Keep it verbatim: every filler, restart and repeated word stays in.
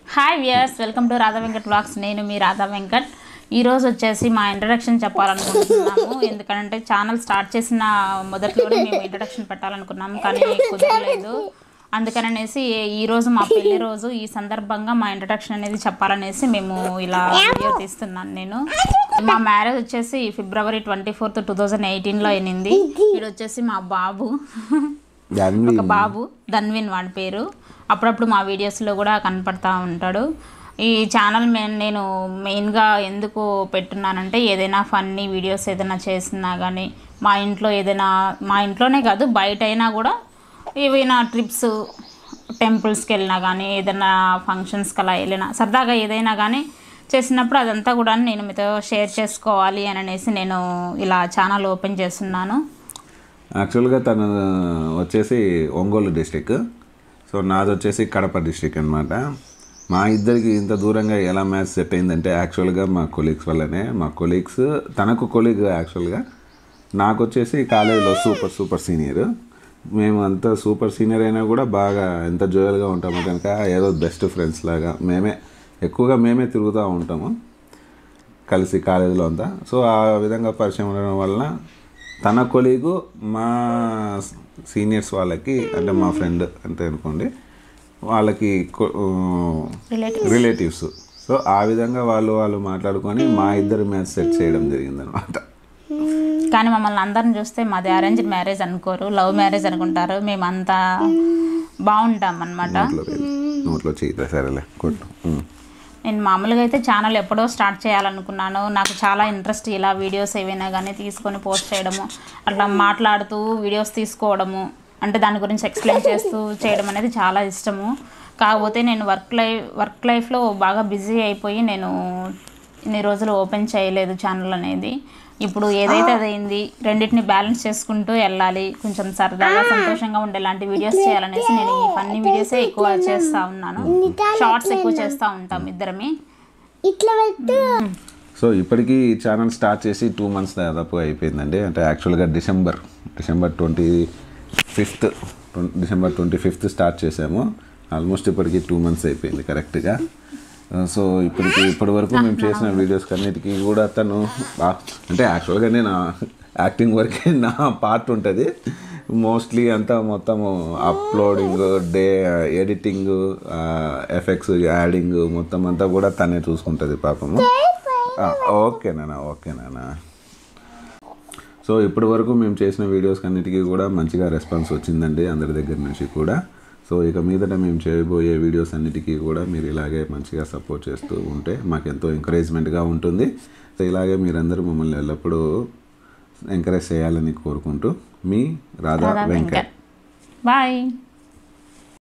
Hi viewers, welcome to Radha Venkat vlogs. నేను మీ రాధా వెంకట్. ఈరోజు వచ్చేసి మా ఇంట్రడక్షన్ చెప్పాలనుకుంటున్నాము. ఎందుకంటే ఛానల్ స్టార్ట్ చేసిన మొదట్లోనే మేము ఇంట్రడక్షన్ పెట్టాలనుకున్నాము, కానీ కుదరలేదు. అందుకనేసి ఈరోజు మా పెళ్లి రోజు, ఈ సందర్భంగా మా ఇంట్రడక్షన్ అనేది చెప్పాలనేసి మేము ఇలా వీడియో తీస్తున్నాను. నేను మా మ్యారేజ్ వచ్చేసి February twenty fourth two thousand ఎయిటీన్లో అయినింది. వీడు వచ్చేసి మా బాబు, ఒక బాబు ధన్విన్ వాడి పేరు. అప్పుడప్పుడు మా వీడియోస్లో కూడా కనపడతా ఉంటాడు. ఈ ఛానల్ మెయిన్ నేను మెయిన్గా ఎందుకు పెట్టున్నానంటే, ఏదైనా ఫన్నీ వీడియోస్ ఏదైనా చేసినా కానీ, మా ఇంట్లో ఏదైనా, మా ఇంట్లోనే కాదు బయట అయినా కూడా ఏవైనా ట్రిప్స్ టెంపుల్స్కి వెళ్ళినా కానీ, ఏదైనా ఫంక్షన్స్కి అలా వెళ్ళినా సరదాగా ఏదైనా కానీ చేసినప్పుడు అదంతా కూడా నేను మీతో షేర్ చేసుకోవాలి అని అనేసి నేను ఇలా ఛానల్ ఓపెన్ చేస్తున్నాను. యాక్చువల్గా తను వచ్చేసి ఒంగోలు డిస్టిక్, సో నాది వచ్చేసి కడప డిస్టిక్ అనమాట. మా ఇద్దరికి ఇంత దూరంగా ఎలా మ్యాచ్ సెట్ అయిందంటే, యాక్చువల్గా మా కొలీగ్స్ వల్లనే. మా కొలీగ్స్, తనకు కొలీగ్ యాక్చువల్గా, నాకు వచ్చేసి కాలేజీలో సూపర్ సూపర్ సీనియర్. మేము అంత సూపర్ సీనియర్ అయినా కూడా బాగా ఎంత జోయల్గా ఉంటామో కనుక, ఏదో బెస్ట్ ఫ్రెండ్స్ లాగా మేమే ఎక్కువగా మేమే తిరుగుతూ ఉంటాము కలిసి కాలేజీలో అంతా. సో ఆ విధంగా పరిచయం ఉండడం వలన తన కొలీగు మా సీనియర్స్ వాళ్ళకి, అంటే మా ఫ్రెండ్ అంతే అనుకోండి, వాళ్ళకి రిలేటివ్స్. సో ఆ విధంగా వాళ్ళు వాళ్ళు మాట్లాడుకొని మా ఇద్దరు మ్యాచ్ సెట్ చేయడం జరిగిందనమాట. కానీ మమ్మల్ని అందరిని చూస్తే మాది అరేంజ్డ్ మ్యారేజ్ అనుకోరు, లవ్ మ్యారేజ్ అనుకుంటారు. మేమంతా బాగుంటాం అన్నమాట. నోట్లో చేయితే సరేలే కొట్టు. నేను మామూలుగా అయితే ఛానల్ ఎప్పుడో స్టార్ట్ చేయాలనుకున్నాను. నాకు చాలా ఇంట్రెస్ట్ ఇలా వీడియోస్ ఏవైనా కానీ తీసుకొని పోస్ట్ చేయడము, అట్లా మాట్లాడుతూ వీడియోస్ తీసుకోవడము, అంటే దాని గురించి ఎక్స్ప్లెయిన్ చేస్తూ చేయడం అనేది చాలా ఇష్టము. కాకపోతే నేను వర్క్ లైఫ్ వర్క్ లైఫ్లో బాగా బిజీ అయిపోయి నేను ఇన్ని రోజులు ఓపెన్ చేయలేదు ఛానల్ అనేది. ఇప్పుడు ఏదైతే అదైంది, రెండింటిని బ్యాలెన్స్ చేసుకుంటూ వెళ్ళాలి. కొంచెం సరదాగా సంతోషంగా ఉండేలాంటి వీడియోస్ చేయాలనేసి నేను ఈ ఫన్నీ వీడియోసే ఎక్కువ చేస్తూ ఉన్నాను. షార్ట్స్ ఎక్కువ చేస్తూ ఉంటాం ఇద్దరమే. సో ఇప్పటికీ ఛానల్ స్టార్ట్ చేసి టూ మంత్స్ దాదాపు అయిపోయిందండి. అంటే యాక్చువల్గా December December twenty fifth December twenty fifth start చేసాము. ఆల్మోస్ట్ ఇప్పటికి టూ మంత్స్ అయిపోయింది కరెక్ట్గా. సో ఇప్పటికి ఇప్పటి వరకు మేము చేసిన వీడియోస్ అన్నిటికీ కూడా తను అంటే యాక్చువల్గా నేను యాక్టింగ్ వరకే నా పార్ట్ ఉంటుంది. మోస్ట్లీ అంతా మొత్తము uploading, day editing, effects, adding మొత్తం అంతా కూడా తనే చూసుకుంటుంది పాపము. ఓకేనా ఓకేనా సో ఇప్పటి వరకు మేము చేసిన వీడియోస్ అన్నిటికీ కూడా మంచిగా రెస్పాన్స్ వచ్చిందండి అందరి దగ్గర నుంచి కూడా. సో ఇక మీదట మేము చేయబోయే వీడియోస్ అన్నిటికీ కూడా మీరు ఇలాగే మంచిగా సపోర్ట్ చేస్తూ ఉంటే మాకు ఎంతో ఎంకరేజ్మెంట్గా ఉంటుంది. సో ఇలాగే మీరందరూ మమ్మల్ని ఎల్లప్పుడూ ఎంకరేజ్ చేయాలని కోరుకుంటూ మీ రాధా వెంకట్. బాయ్.